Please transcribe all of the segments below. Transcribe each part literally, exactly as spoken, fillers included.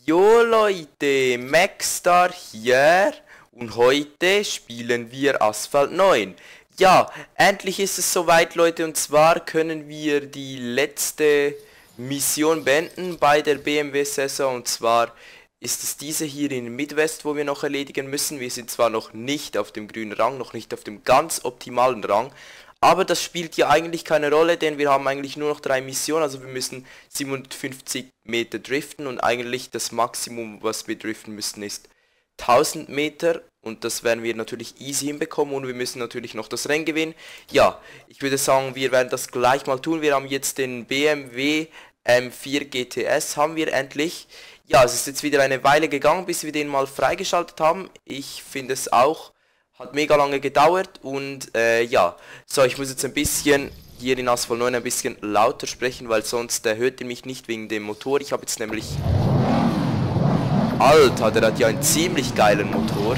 Jo Leute, Maxstar hier und heute spielen wir Asphalt neun. Ja, endlich ist es soweit Leute, und zwar können wir die letzte Mission beenden bei der B M W-Saison, und zwar ist es diese hier in Midwest, wo wir noch erledigen müssen. Wir sind zwar noch nicht auf dem grünen Rang, noch nicht auf dem ganz optimalen Rang, aber das spielt ja eigentlich keine Rolle, denn wir haben eigentlich nur noch drei Missionen, also wir müssen siebenundfünfzig Meter driften und eigentlich das Maximum, was wir driften müssen, ist tausend Meter, und das werden wir natürlich easy hinbekommen, und wir müssen natürlich noch das Rennen gewinnen. Ja, ich würde sagen, wir werden das gleich mal tun. Wir haben jetzt den B M W M vier G T S, haben wir endlich. Ja, es ist jetzt wieder eine Weile gegangen, bis wir den mal freigeschaltet haben. Ich finde es auch. Hat mega lange gedauert und äh, ja, so, ich muss jetzt ein bisschen hier in Asphalt neun ein bisschen lauter sprechen, weil sonst äh, hört ihr mich nicht wegen dem Motor. Ich habe jetzt nämlich... Alter, der hat ja einen ziemlich geilen Motor.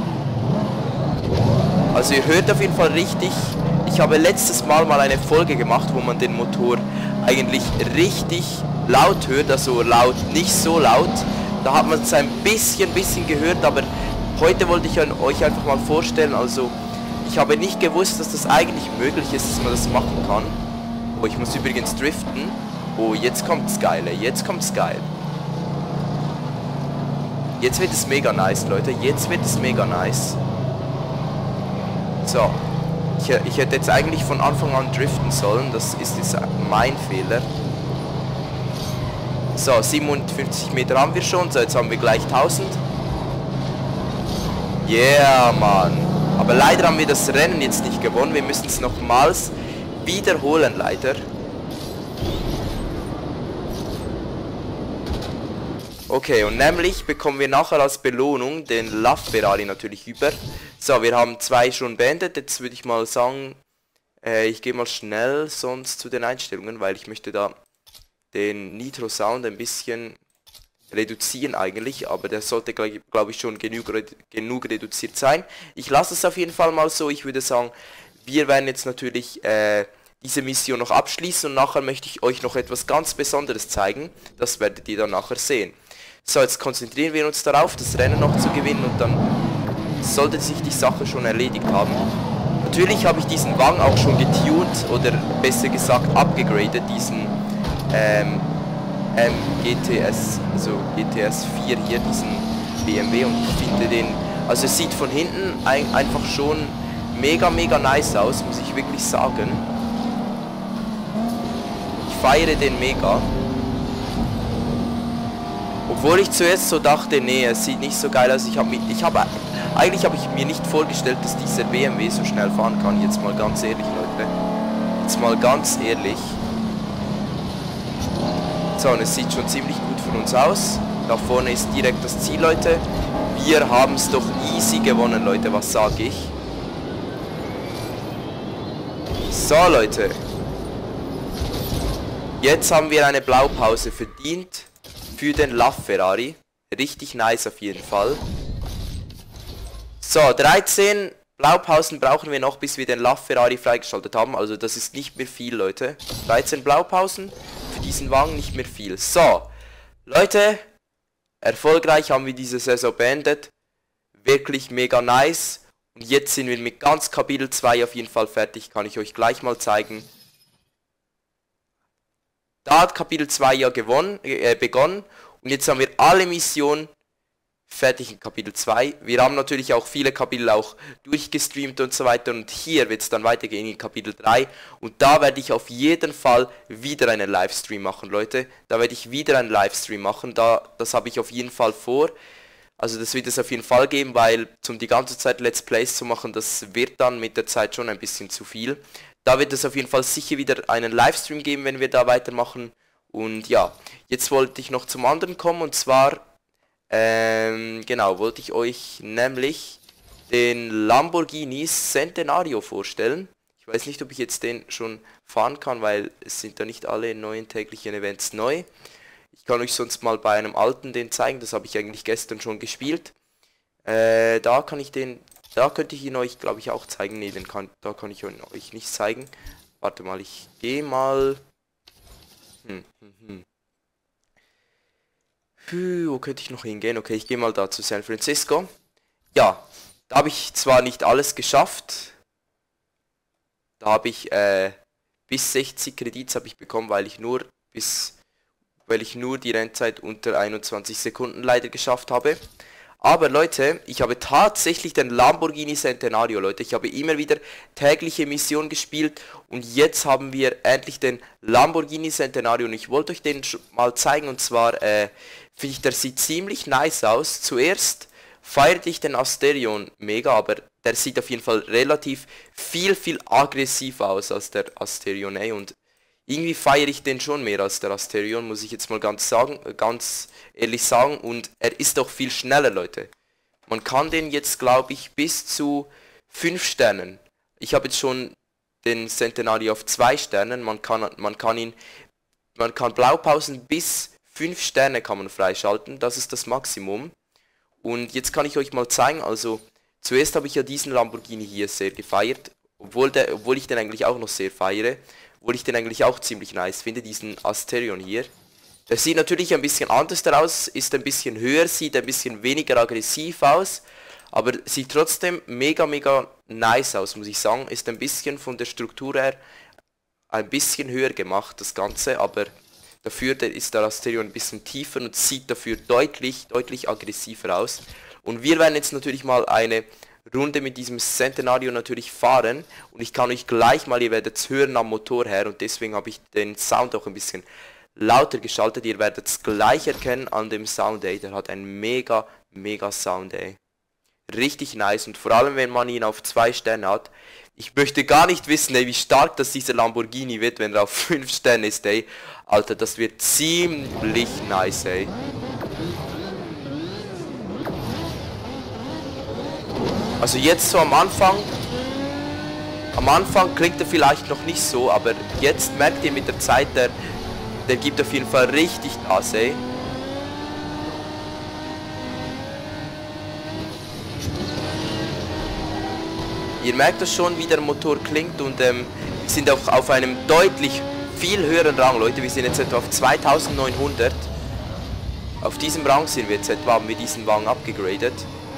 Also ihr hört auf jeden Fall richtig. Ich habe letztes Mal mal eine Folge gemacht, wo man den Motor eigentlich richtig laut hört, also laut, nicht so laut. Da hat man es ein bisschen, bisschen gehört, aber... Heute wollte ich euch einfach mal vorstellen, also ich habe nicht gewusst, dass das eigentlich möglich ist, dass man das machen kann. Oh, ich muss übrigens driften. Oh, jetzt kommt's Geile, jetzt kommt's geil. Jetzt wird es mega nice, Leute, jetzt wird es mega nice. So, ich, ich hätte jetzt eigentlich von Anfang an driften sollen, das ist jetzt mein Fehler. So, siebenundfünfzig Meter haben wir schon, so jetzt haben wir gleich tausend. Yeah, Mann. Aber leider haben wir das Rennen jetzt nicht gewonnen. Wir müssen es nochmals wiederholen, leider. Okay, und nämlich bekommen wir nachher als Belohnung den LaFerrari natürlich über. So, wir haben zwei schon beendet. Jetzt würde ich mal sagen, äh, ich gehe mal schnell sonst zu den Einstellungen, weil ich möchte da den Nitro Sound ein bisschen... reduzieren eigentlich, aber der sollte, glaube ich, schon genug, genug reduziert sein. Ich lasse es auf jeden Fall mal so. Ich würde sagen, wir werden jetzt natürlich äh, diese Mission noch abschließen, und nachher möchte ich euch noch etwas ganz Besonderes zeigen. Das werdet ihr dann nachher sehen. So, jetzt konzentrieren wir uns darauf, das Rennen noch zu gewinnen, und dann sollte sich die Sache schon erledigt haben. Natürlich habe ich diesen Wagen auch schon getuned, oder besser gesagt abgegradet, diesen ähm, Ähm, G T S, also G T S vier hier, diesen B M W, und ich finde den, also es sieht von hinten ein, einfach schon mega, mega nice aus, muss ich wirklich sagen. Ich feiere den mega. Obwohl ich zuerst so dachte, nee, es sieht nicht so geil aus. Ich habe mich, ich habe, eigentlich habe ich mir nicht vorgestellt, dass dieser B M W so schnell fahren kann. Jetzt mal ganz ehrlich, Leute. Jetzt mal ganz ehrlich. So, und es sieht schon ziemlich gut von uns aus. Da vorne ist direkt das Ziel, Leute. Wir haben es doch easy gewonnen, Leute. Was sage ich? So, Leute. Jetzt haben wir eine Blaupause verdient für den LaFerrari. Richtig nice auf jeden Fall. So, dreizehn Blaupausen brauchen wir noch, bis wir den LaFerrari freigeschaltet haben. Also das ist nicht mehr viel, Leute. dreizehn Blaupausen. Für diesen Wagen nicht mehr viel. So, Leute, erfolgreich haben wir diese Saison beendet. Wirklich mega nice. Und jetzt sind wir mit ganz Kapitel zwei auf jeden Fall fertig. Kann ich euch gleich mal zeigen. Da hat Kapitel zwei ja gewonnen, äh, begonnen. Und jetzt haben wir alle Missionen fertig in Kapitel zwei. Wir haben natürlich auch viele Kapitel auch durchgestreamt und so weiter, und hier wird es dann weitergehen in Kapitel drei, und da werde ich auf jeden Fall wieder einen Livestream machen, Leute. Da werde ich wieder einen Livestream machen, da das habe ich auf jeden Fall vor. Also das wird es auf jeden Fall geben, weil zum die ganze Zeit Let's Plays zu machen, das wird dann mit der Zeit schon ein bisschen zu viel. Da wird es auf jeden Fall sicher wieder einen Livestream geben, wenn wir da weitermachen. Und ja, jetzt wollte ich noch zum anderen kommen, und zwar Ähm, genau, wollte ich euch nämlich den Lamborghini Centenario vorstellen. Ich weiß nicht, ob ich jetzt den schon fahren kann, weil es sind da nicht alle neuen täglichen Events neu. Ich kann euch sonst mal bei einem alten den zeigen, das habe ich eigentlich gestern schon gespielt. Äh, da kann ich den, da könnte ich ihn euch, glaube ich, auch zeigen. Ne, den kann, da kann ich euch nicht zeigen. Warte mal, ich gehe mal... Hm, hm, hm. Puh, wo könnte ich noch hingehen? Okay, ich gehe mal da zu San Francisco. Ja, da habe ich zwar nicht alles geschafft. Da habe ich äh, bis sechzig Kredits habe ich bekommen, weil ich nur bis weil ich nur die Rennzeit unter einundzwanzig Sekunden leider geschafft habe. Aber Leute, ich habe tatsächlich den Lamborghini Centenario, Leute. Ich habe immer wieder tägliche Missionen gespielt und jetzt haben wir endlich den Lamborghini Centenario und ich wollte euch den mal zeigen und zwar äh, finde ich, der sieht ziemlich nice aus. Zuerst feierte ich den Asterion mega, aber der sieht auf jeden Fall relativ viel, viel aggressiver aus als der Asterion, ey. Und irgendwie feiere ich den schon mehr als der Asterion, muss ich jetzt mal ganz sagen, ganz ehrlich sagen. Und er ist auch viel schneller, Leute. Man kann den jetzt, glaube ich, bis zu fünf Sternen. Ich habe jetzt schon den Centenario auf zwei Sternen. Man kann, man kann ihn, man kann Blaupausen bis fünf Sterne kann man freischalten. Das ist das Maximum. Und jetzt kann ich euch mal zeigen, also zuerst habe ich ja diesen Lamborghini hier sehr gefeiert, obwohl, der, obwohl ich den eigentlich auch noch sehr feiere, obwohl ich den eigentlich auch ziemlich nice finde, diesen Asterion hier. Der sieht natürlich ein bisschen anders aus, ist ein bisschen höher, sieht ein bisschen weniger aggressiv aus, aber sieht trotzdem mega mega nice aus, muss ich sagen. Ist ein bisschen von der Struktur her ein bisschen höher gemacht, das Ganze, aber dafür ist der Asterion ein bisschen tiefer und sieht dafür deutlich, deutlich aggressiver aus. Und wir werden jetzt natürlich mal eine Runde mit diesem Centenario natürlich fahren. Und ich kann euch gleich mal, ihr werdet es hören am Motor her. Und deswegen habe ich den Sound auch ein bisschen lauter geschaltet. Ihr werdet es gleich erkennen an dem Sound, ey. Der hat einen mega, mega Sound, ey. Richtig nice. Und vor allem, wenn man ihn auf zwei Sterne hat. Ich möchte gar nicht wissen, ey, wie stark das dieser Lamborghini wird, wenn er auf fünf Sterne ist, ey. Alter, das wird ziemlich nice, ey. Also jetzt so am Anfang, am Anfang klingt er vielleicht noch nicht so, aber jetzt merkt ihr mit der Zeit, der, der gibt auf jeden Fall richtig Gas, ey. Ihr merkt das schon, wie der Motor klingt und ähm, wir sind auch auf einem deutlich viel höheren Rang, Leute. Wir sind jetzt etwa auf zweitausendneunhundert. Auf diesem Rang sind wir jetzt etwa, haben wir diesen Wagen abgegradet.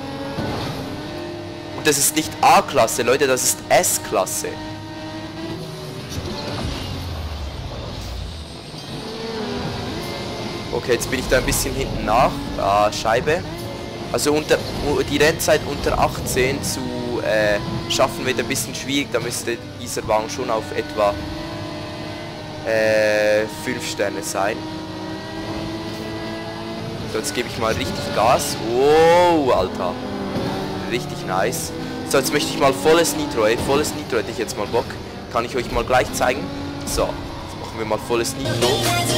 Und das ist nicht A-Klasse, Leute, das ist S-Klasse. Okay, jetzt bin ich da ein bisschen hinten nach. Ah, Scheibe. Also unter die Rennzeit unter achtzehn zu äh, schaffen wird ein bisschen schwierig. Da müsste dieser Wagen schon auf etwa äh, fünf Sterne sein. So, jetzt gebe ich mal richtig Gas. Oh, Alter. Richtig nice. So, jetzt möchte ich mal volles Nitro, ey. Volles Nitro hätte ich jetzt mal Bock. Kann ich euch mal gleich zeigen. So, jetzt machen wir mal volles Nitro.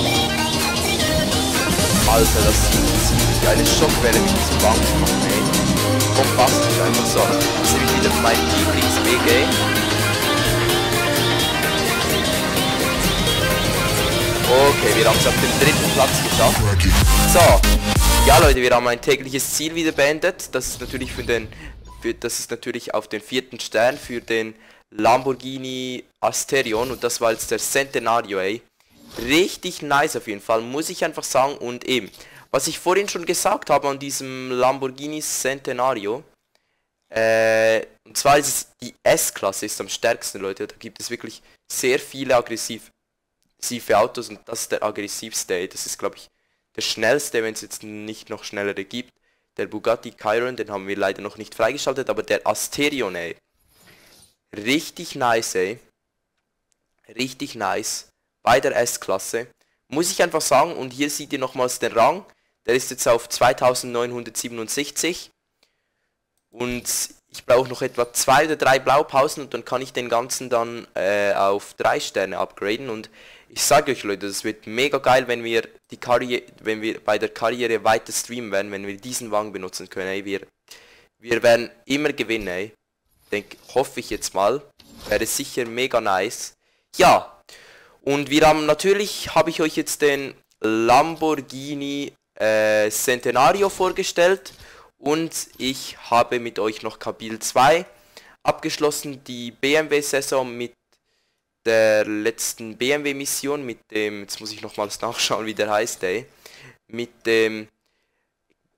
Alter, das ist ziemlich eine Schockwelle mit diesem Wagen zu machen, ey. Bombastisch einfach so. Das ist nämlich wieder mein Lieblingsweg, ey. Okay, wir haben es auf den dritten Platz geschafft. So, ja Leute, wir haben ein tägliches Ziel wieder beendet. Das ist natürlich für den, für, das ist natürlich auf den vierten Stern für den Lamborghini Asterion und das war jetzt der Centenario, ey. Richtig nice auf jeden Fall, muss ich einfach sagen. Und eben, was ich vorhin schon gesagt habe an diesem Lamborghini Centenario, äh, und zwar ist es die S-Klasse ist am stärksten, Leute. Da gibt es wirklich sehr viele aggressive Autos und das ist der aggressivste, ey. Das ist, glaube ich, der schnellste, wenn es jetzt nicht noch schnellere gibt. Der Bugatti Chiron, den haben wir leider noch nicht freigeschaltet, aber der Asterion, ey. Richtig nice, ey. Richtig nice. Bei der S-Klasse. Muss ich einfach sagen, und hier seht ihr nochmals den Rang. Der ist jetzt auf zweitausendneunhundertsiebenundsechzig. Und ich brauche noch etwa zwei oder drei Blaupausen und dann kann ich den ganzen dann äh, auf drei Sterne upgraden. Und ich sage euch, Leute, das wird mega geil, wenn wir die Karriere, wenn wir bei der Karriere weiter streamen werden, wenn wir diesen Wagen benutzen können. Ey. Wir, wir werden immer gewinnen, ey. Denk, hoffe ich jetzt mal. Wäre sicher mega nice. Ja. Und wir haben natürlich, habe ich euch jetzt den Lamborghini äh, Centenario vorgestellt und ich habe mit euch noch Kapitel zwei abgeschlossen, die B M W-Saison mit der letzten B M W-Mission, mit dem, jetzt muss ich nochmals nachschauen, wie der heißt, ey, mit dem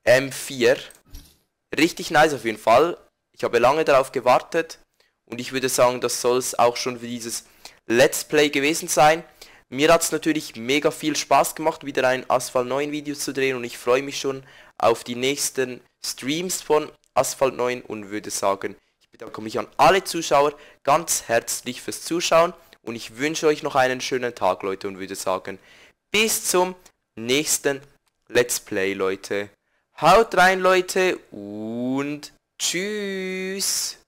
M vier. Richtig nice auf jeden Fall. Ich habe lange darauf gewartet. Und ich würde sagen, das soll es auch schon für dieses Let's Play gewesen sein. Mir hat es natürlich mega viel Spaß gemacht, wieder ein Asphalt neun Video zu drehen. Und ich freue mich schon auf die nächsten Streams von Asphalt neun. Und würde sagen, ich bedanke mich an alle Zuschauer ganz herzlich fürs Zuschauen. Und ich wünsche euch noch einen schönen Tag, Leute. Und würde sagen, bis zum nächsten Let's Play, Leute. Haut rein, Leute. Und tschüss.